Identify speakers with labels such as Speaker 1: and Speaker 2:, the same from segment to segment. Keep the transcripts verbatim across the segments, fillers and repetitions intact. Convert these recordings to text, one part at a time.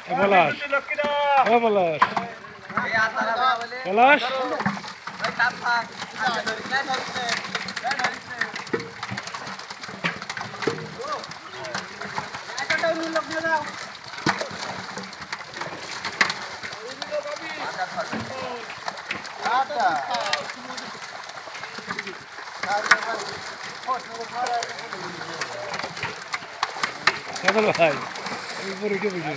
Speaker 1: পলাশ ও পলাশ পলাশ কেবল ভাই উপরে উঠে বুঝে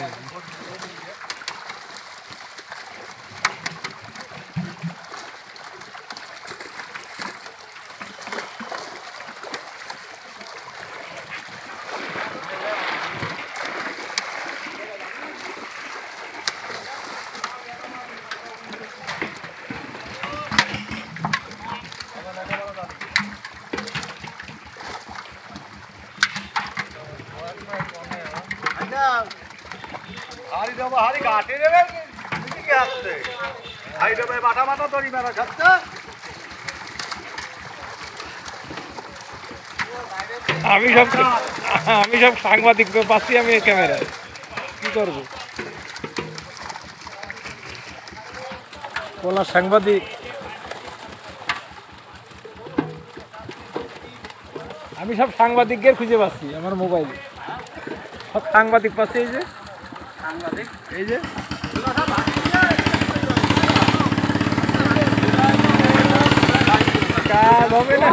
Speaker 2: হারি দেবো হারি ঘাটে দেবে কি আসছে হারি দেবে মাথা মাথা দড়ি মেরা খাচ্ছে
Speaker 1: আমি সব আমি সব সাংবাদিক পাচ্ছি আমি ক্যামেরায় কি করবো পলাশ সাংবাদিক আমি সব সাংবাদিকদের খুঁজে পাচ্ছি আমার মোবাইলে সব সাংবাদিক পাচ্ছি এই যে সাংবাদিক এই যে কাজ হবে না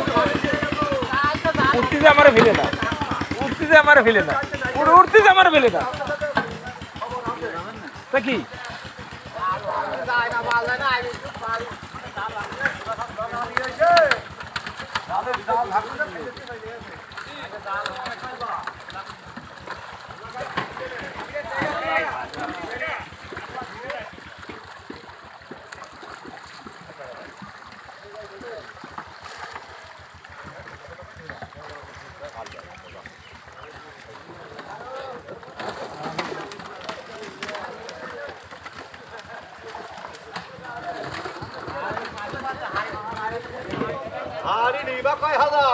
Speaker 1: উঠতেছে আমার ফেলে না উঠতেছে আমার ফেলে না উঠতেছে আমার ফেলে না তা কি
Speaker 2: হারি নিবা কয় হাজার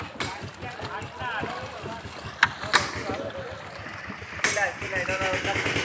Speaker 2: Silai, silai, no, no, no.